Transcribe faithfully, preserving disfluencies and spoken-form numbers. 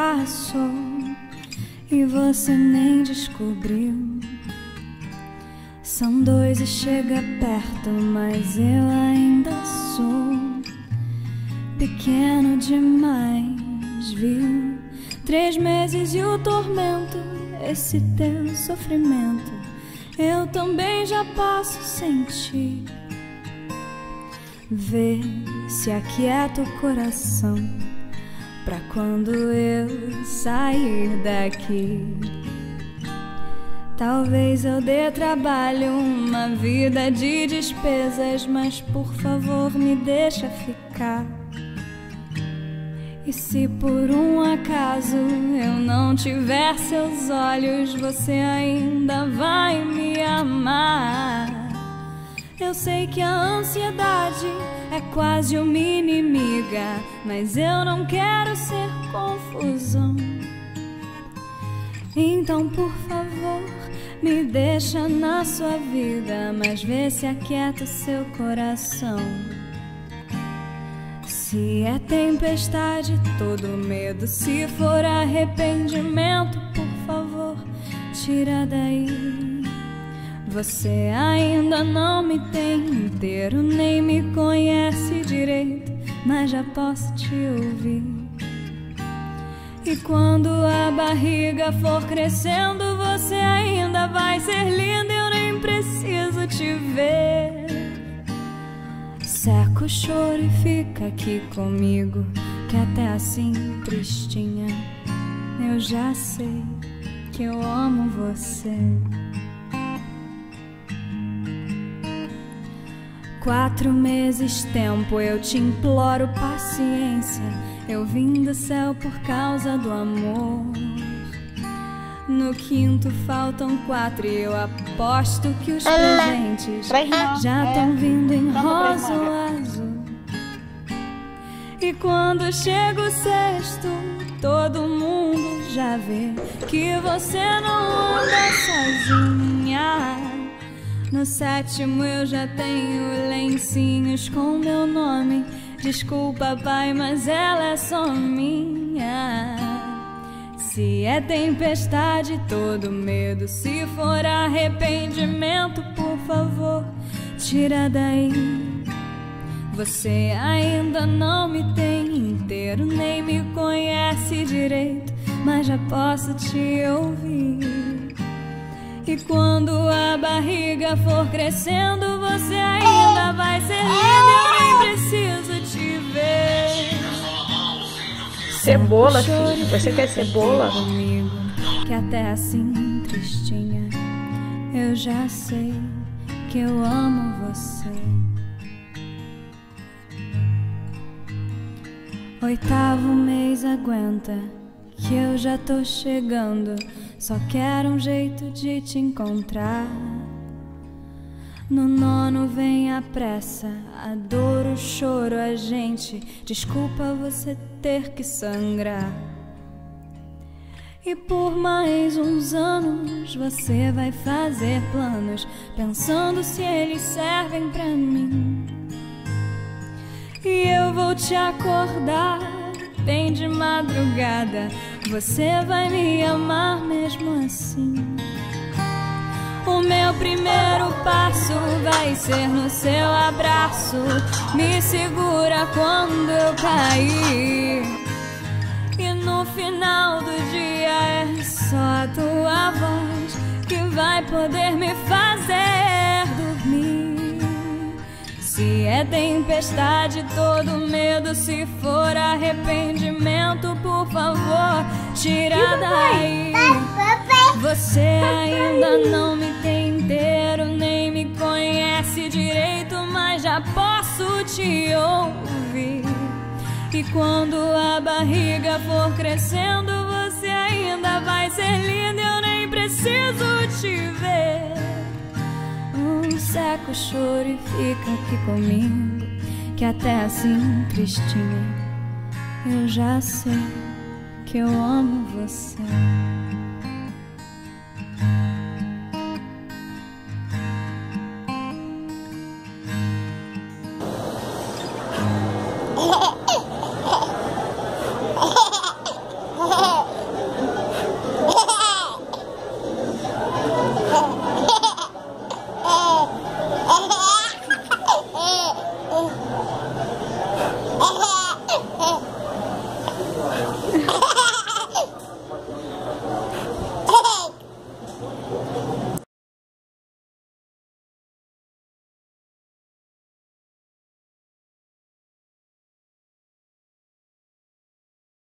passou e você nem descobriu. São dois e chega perto, mas eu ainda sou pequeno demais, viu? Três meses e o tormento, esse teu sofrimento, eu também já posso sentir. Vê se aquieta o coração pra quando eu sair daqui. Talvez eu dê trabalho, uma vida de despesas, mas por favor me deixa ficar. E se por um acaso eu não tiver seus olhos, você ainda vai me amar. Eu sei que a ansiedade é quase uma inimiga, mas eu não quero ser confusão. Então, por favor, me deixa na sua vida, mas vê se aquieta o seu coração. Se é tempestade, todo medo, se for arrependimento, por favor, tira daí. Você ainda não me tem inteiro, nem me conhece direito, mas já posso te ouvir. E quando a barriga for crescendo, você ainda vai ser linda, eu nem preciso te ver. Seca o choro e fica aqui comigo, que até assim, tristinha, eu já sei que eu amo você. Quatro meses tempo, eu te imploro paciência. Eu vim do céu por causa do amor. No quinto faltam quatro e eu aposto que os presentes já estão vindo em rosa ou azul. E quando chega o sexto, todo mundo já vê que você não anda sozinha. No sétimo eu já tenho lencinhos com meu nome. Desculpa, pai, mas ela é só minha. Se é tempestade, todo medo, se for arrependimento, por favor, tira daí. Você ainda não me tem inteiro, nem me conhece direito, mas já posso te ouvir. E quando a barriga for crescendo, você ainda vai ser linda, eu nem preciso te ver. Cebola, filho. Você quer cebola? Comigo, que até assim, tristinha, eu já sei que eu amo você. Oitavo mês aguenta, que eu já tô chegando. Só quero um jeito de te encontrar. No nono vem a pressa, a dor, o choro, a gente. Desculpa você ter que sangrar. E por mais uns anos você vai fazer planos, pensando se eles servem pra mim. E eu vou te acordar bem de madrugada, você vai me amar mesmo assim. O meu primeiro passo vai ser no seu abraço. Me segura quando eu cair. E no final do dia é só a tua voz que vai poder me fazer dormir. Se é tempestade, todo medo, se for arrependimento, por favor, tira daí. Você ainda não me tem inteiro, nem me conhece direito, mas já posso te ouvir. E quando a barriga for crescendo, você ainda vai ser linda, eu nem preciso te ver. Um seca o choro e fica aqui comigo, que até assim, tristinha, eu já sei que eu amo você.